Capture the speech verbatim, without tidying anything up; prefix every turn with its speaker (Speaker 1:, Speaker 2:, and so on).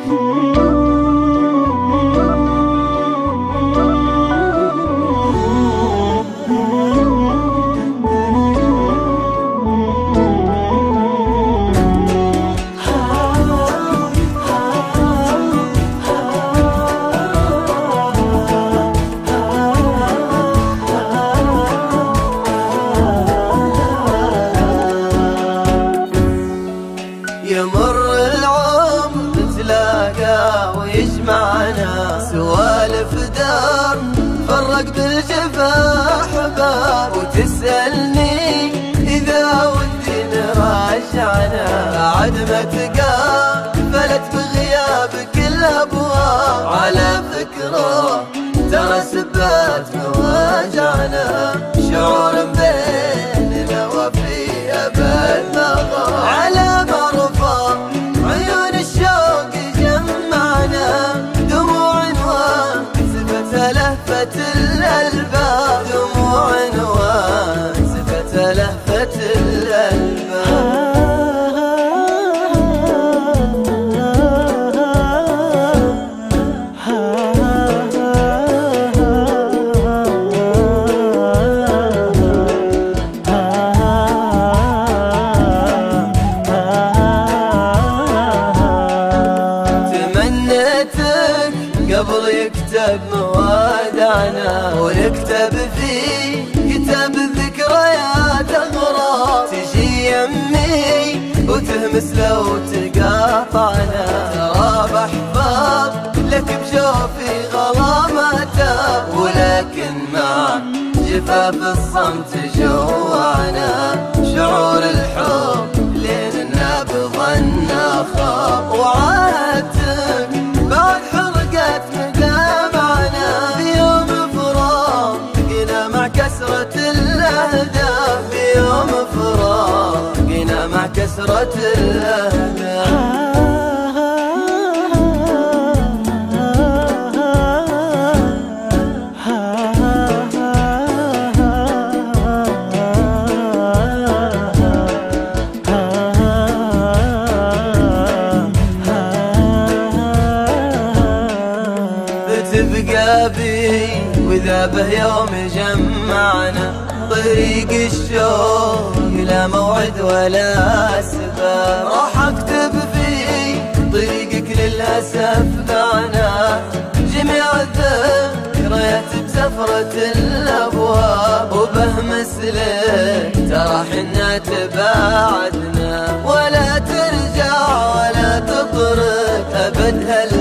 Speaker 1: يمر العمر نتلاقى ويجمعنا سوالف دار، فرق بالجفا احباب، وتسألني إذا ودي نراجعنا. بعد ما تقابلت بغيابك الأبواب، على فكرة ترى سبات مواجعنا. شعور بيننا وفي أبد ما غاب، على مرفأ عيون الشوق جمعنا. دموع وانسفت لهفة الألباب، دموع وانسفت لهفة الألباب. قبل يكتب موادعنا، ونكتب فيه كتاب الذكريات أغراض. تجي يمي وتهمس لو تقاطعنا، ترى بحفاظ لك بجوفي غراماته. ولكن مع جفاف الصمت جوعنا، شعور الحب ليلنا بظن خاب. وعاهدتك بعد حرقت مدامعنا، في يوم فراقنا مع كسرة الأهداف، في يوم فراقنا مع كسرة الأهداف. تبقى بي وإذا به يوم جمعنا، طريق الشوق لا موعد ولا سباب. راح اكتب في طريقك للأسف بعنا، جميع الذكريات بسفرة الأبواب. وبهمس لك ترى حنا تباعدنا، ولا ترجع ولا تطرق أبد هال